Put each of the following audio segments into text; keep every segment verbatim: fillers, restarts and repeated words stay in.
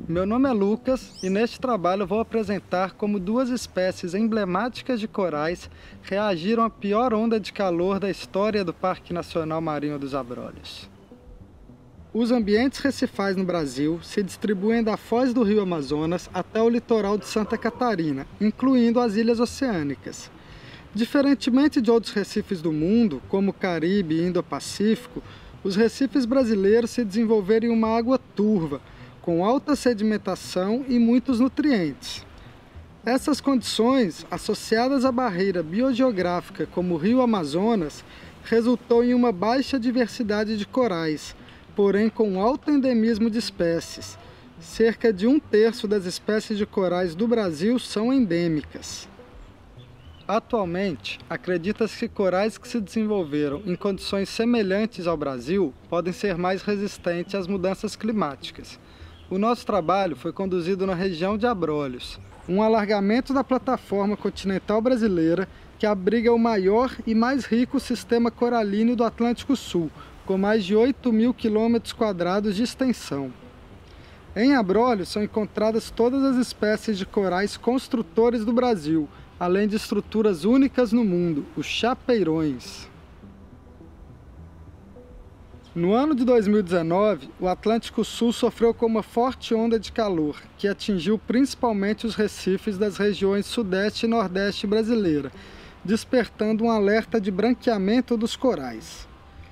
Meu nome é Lucas e neste trabalho vou apresentar como duas espécies emblemáticas de corais reagiram à pior onda de calor da história do Parque Nacional Marinho dos Abrolhos. Os ambientes recifais no Brasil se distribuem da foz do rio Amazonas até o litoral de Santa Catarina, incluindo as ilhas oceânicas. Diferentemente de outros recifes do mundo, como o Caribe e Indo-Pacífico, os recifes brasileiros se desenvolveram em uma água turva, com alta sedimentação e muitos nutrientes. Essas condições, associadas à barreira biogeográfica como o rio Amazonas, resultou em uma baixa diversidade de corais, porém com alto endemismo de espécies. Cerca de um terço das espécies de corais do Brasil são endêmicas. Atualmente, acredita-se que corais que se desenvolveram em condições semelhantes ao Brasil podem ser mais resistentes às mudanças climáticas. O nosso trabalho foi conduzido na região de Abrolhos, um alargamento da plataforma continental brasileira que abriga o maior e mais rico sistema coralíneo do Atlântico Sul, com mais de oito mil quilômetros quadrados de extensão. Em Abrolhos são encontradas todas as espécies de corais construtores do Brasil, além de estruturas únicas no mundo, os chapeirões. No ano de dois mil e dezenove, o Atlântico Sul sofreu com uma forte onda de calor, que atingiu principalmente os recifes das regiões Sudeste e Nordeste brasileira, despertando um alerta de branqueamento dos corais.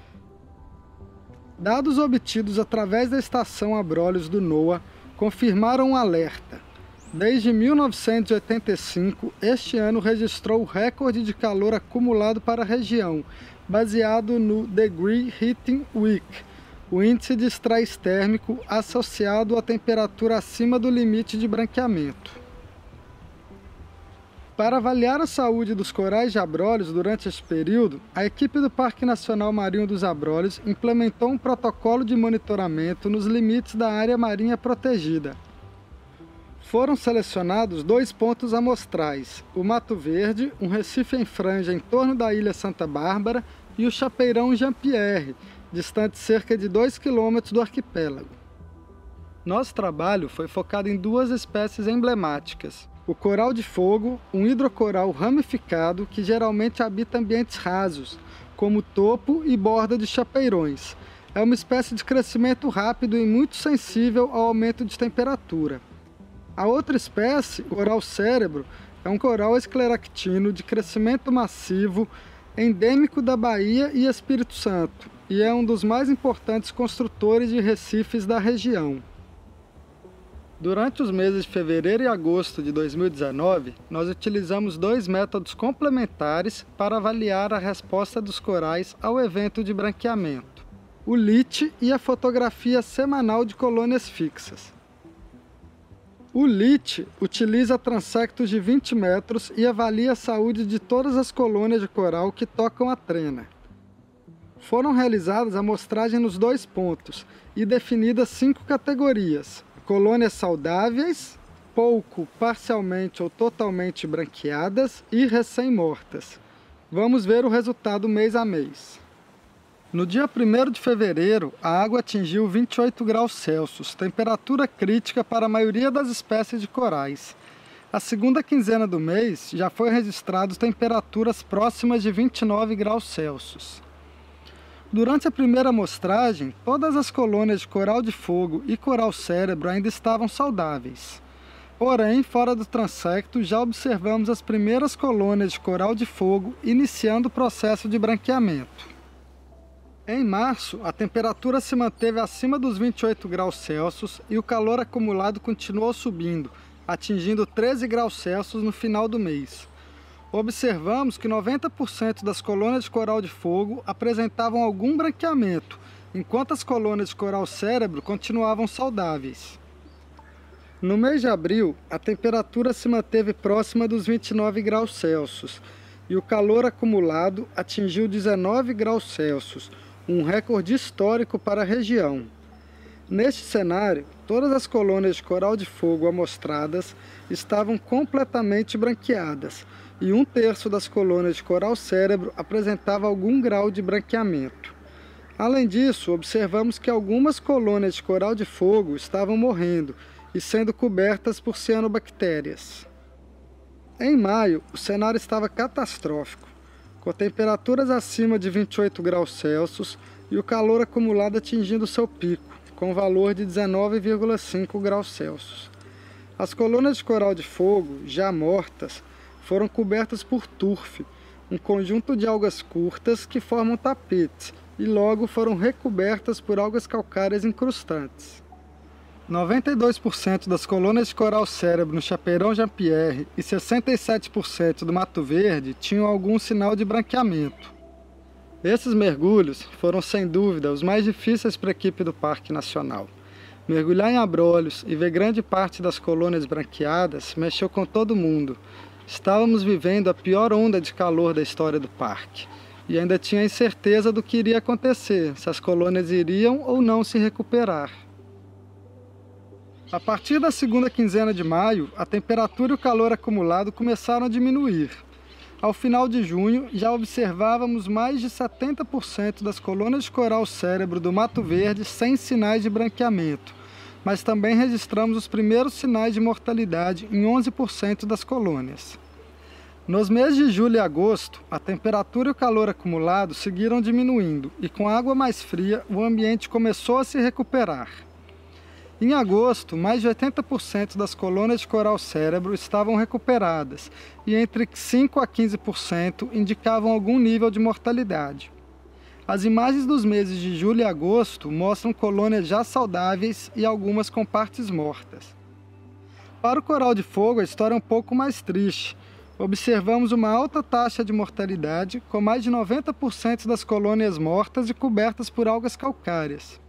Dados obtidos através da estação Abrolhos do NOAA confirmaram o alerta. Desde mil novecentos e oitenta e cinco, este ano registrou o recorde de calor acumulado para a região, baseado no Degree Heating Week, o índice de estresse térmico associado à temperatura acima do limite de branqueamento. Para avaliar a saúde dos corais de Abrolhos durante este período, a equipe do Parque Nacional Marinho dos Abrolhos implementou um protocolo de monitoramento nos limites da área marinha protegida. Foram selecionados dois pontos amostrais, o Mato Verde, um recife em franja em torno da Ilha Santa Bárbara, e o Chapeirão Jean-Pierre, distante cerca de dois quilômetros do arquipélago. Nosso trabalho foi focado em duas espécies emblemáticas, o coral de fogo, um hidrocoral ramificado que geralmente habita ambientes rasos, como topo e borda de chapeirões. É uma espécie de crescimento rápido e muito sensível ao aumento de temperatura. A outra espécie, o coral cérebro, é um coral escleractino de crescimento massivo, endêmico da Bahia e Espírito Santo, e é um dos mais importantes construtores de recifes da região. Durante os meses de fevereiro e agosto de dois mil e dezenove, nós utilizamos dois métodos complementares para avaliar a resposta dos corais ao evento de branqueamento: o L I T e a fotografia semanal de colônias fixas. O L I T utiliza transectos de vinte metros e avalia a saúde de todas as colônias de coral que tocam a trena. Foram realizadas amostragem nos dois pontos e definidas cinco categorias: colônias saudáveis, pouco, parcialmente ou totalmente branqueadas e recém-mortas. Vamos ver o resultado mês a mês. No dia primeiro de fevereiro, a água atingiu vinte e oito graus Celsius, temperatura crítica para a maioria das espécies de corais. A segunda quinzena do mês já foi registrado temperaturas próximas de vinte e nove graus Celsius. Durante a primeira amostragem, todas as colônias de coral de fogo e coral cérebro ainda estavam saudáveis. Porém, fora do transecto, já observamos as primeiras colônias de coral de fogo iniciando o processo de branqueamento. Em março, a temperatura se manteve acima dos vinte e oito graus Celsius e o calor acumulado continuou subindo, atingindo treze graus Celsius no final do mês. Observamos que noventa por cento das colônias de coral de fogo apresentavam algum branqueamento, enquanto as colônias de coral cérebro continuavam saudáveis. No mês de abril, a temperatura se manteve próxima dos vinte e nove graus Celsius e o calor acumulado atingiu dezenove graus Celsius, um recorde histórico para a região. Neste cenário, todas as colônias de coral de fogo amostradas estavam completamente branqueadas e um terço das colônias de coral cérebro apresentava algum grau de branqueamento. Além disso, observamos que algumas colônias de coral de fogo estavam morrendo e sendo cobertas por cianobactérias. Em maio, o cenário estava catastrófico, com temperaturas acima de vinte e oito graus Celsius e o calor acumulado atingindo seu pico, com valor de dezenove vírgula cinco graus Celsius. As colônias de coral de fogo, já mortas, foram cobertas por turf, um conjunto de algas curtas que formam tapetes, e logo foram recobertas por algas calcárias incrustantes. noventa e dois por cento das colônias de coral cérebro no Chapeirão Jean-Pierre e sessenta e sete por cento do Mato Verde tinham algum sinal de branqueamento. Esses mergulhos foram sem dúvida os mais difíceis para a equipe do Parque Nacional. Mergulhar em abrolhos e ver grande parte das colônias branqueadas mexeu com todo mundo. Estávamos vivendo a pior onda de calor da história do parque e ainda tinha incerteza do que iria acontecer, se as colônias iriam ou não se recuperar. A partir da segunda quinzena de maio, a temperatura e o calor acumulado começaram a diminuir. Ao final de junho, já observávamos mais de setenta por cento das colônias de coral cérebro do Mato Verde sem sinais de branqueamento, mas também registramos os primeiros sinais de mortalidade em onze por cento das colônias. Nos meses de julho e agosto, a temperatura e o calor acumulado seguiram diminuindo e com água mais fria, o ambiente começou a se recuperar. Em agosto, mais de oitenta por cento das colônias de coral cérebro estavam recuperadas e entre cinco a quinze por cento indicavam algum nível de mortalidade. As imagens dos meses de julho e agosto mostram colônias já saudáveis e algumas com partes mortas. Para o coral de fogo, a história é um pouco mais triste. Observamos uma alta taxa de mortalidade, com mais de noventa por cento das colônias mortas e cobertas por algas calcárias.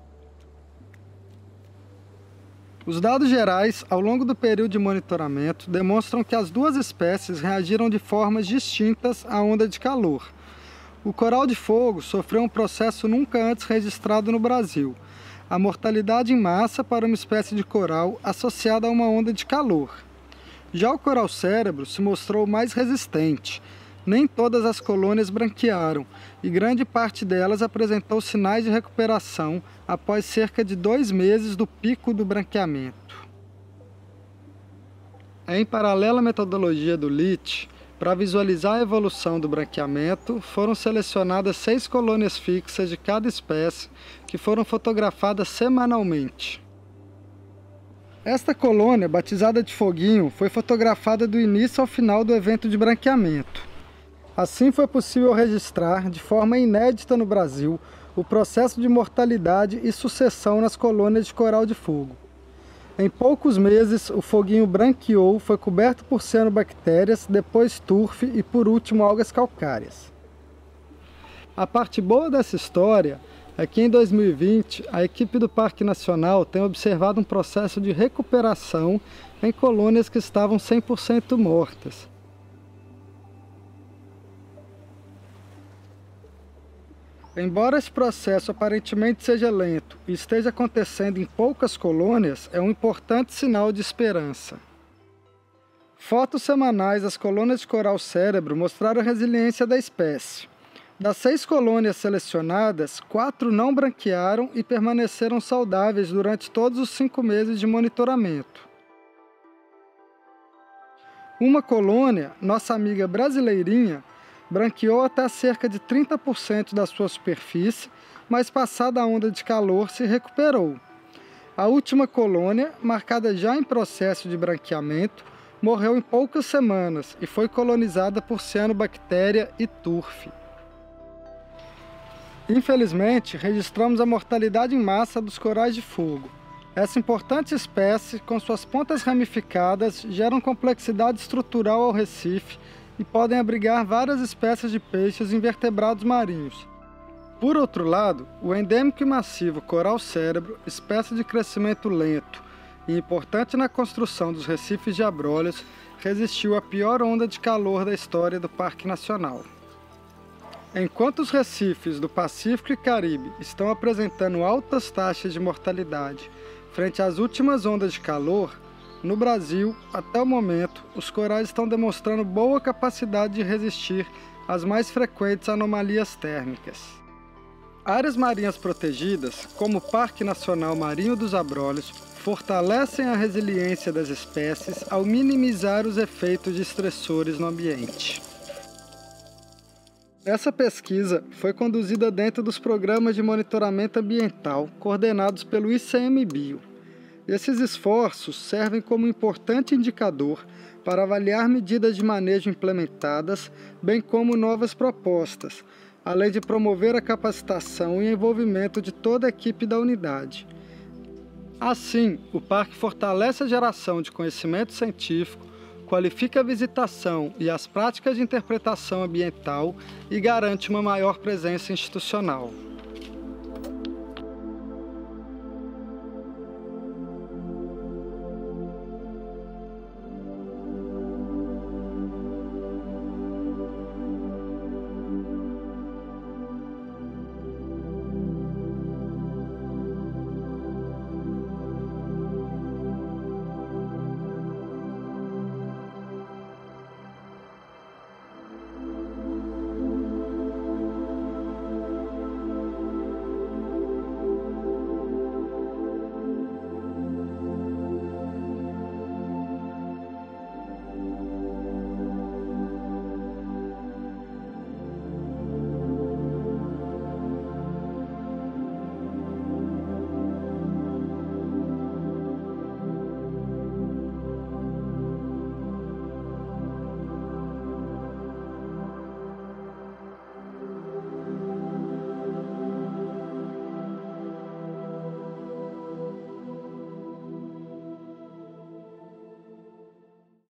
Os dados gerais, ao longo do período de monitoramento, demonstram que as duas espécies reagiram de formas distintas à onda de calor. O coral de fogo sofreu um processo nunca antes registrado no Brasil: a mortalidade em massa para uma espécie de coral associada a uma onda de calor. Já o coral cérebro se mostrou mais resistente. Nem todas as colônias branquearam, e grande parte delas apresentou sinais de recuperação após cerca de dois meses do pico do branqueamento. Em paralela à metodologia do L I T, para visualizar a evolução do branqueamento, foram selecionadas seis colônias fixas de cada espécie, que foram fotografadas semanalmente. Esta colônia, batizada de Foguinho, foi fotografada do início ao final do evento de branqueamento. Assim foi possível registrar, de forma inédita no Brasil, o processo de mortalidade e sucessão nas colônias de coral de fogo. Em poucos meses, o foguinho branqueou, foi coberto por cianobactérias, depois turf e, por último, algas calcárias. A parte boa dessa história é que em dois mil e vinte, a equipe do Parque Nacional tem observado um processo de recuperação em colônias que estavam cem por cento mortas. Embora esse processo aparentemente seja lento e esteja acontecendo em poucas colônias, é um importante sinal de esperança. Fotos semanais das colônias de coral cérebro mostraram a resiliência da espécie. Das seis colônias selecionadas, quatro não branquearam e permaneceram saudáveis durante todos os cinco meses de monitoramento. Uma colônia, nossa amiga brasileirinha, branqueou até cerca de trinta por cento da sua superfície, mas passada a onda de calor se recuperou. A última colônia, marcada já em processo de branqueamento, morreu em poucas semanas e foi colonizada por cianobactéria e turf. Infelizmente, registramos a mortalidade em massa dos corais de fogo. Essa importante espécie, com suas pontas ramificadas, gera complexidade estrutural ao recife e podem abrigar várias espécies de peixes e invertebrados marinhos. Por outro lado, o endêmico e massivo coral cérebro, espécie de crescimento lento e importante na construção dos recifes de abrolhos, resistiu à pior onda de calor da história do Parque Nacional. Enquanto os recifes do Pacífico e Caribe estão apresentando altas taxas de mortalidade frente às últimas ondas de calor, no Brasil, até o momento, os corais estão demonstrando boa capacidade de resistir às mais frequentes anomalias térmicas. Áreas marinhas protegidas, como o Parque Nacional Marinho dos Abrolhos, fortalecem a resiliência das espécies ao minimizar os efeitos de estressores no ambiente. Essa pesquisa foi conduzida dentro dos programas de monitoramento ambiental coordenados pelo I C M Bio. Esses esforços servem como importante indicador para avaliar medidas de manejo implementadas, bem como novas propostas, além de promover a capacitação e envolvimento de toda a equipe da unidade. Assim, o parque fortalece a geração de conhecimento científico, qualifica a visitação e as práticas de interpretação ambiental e garante uma maior presença institucional.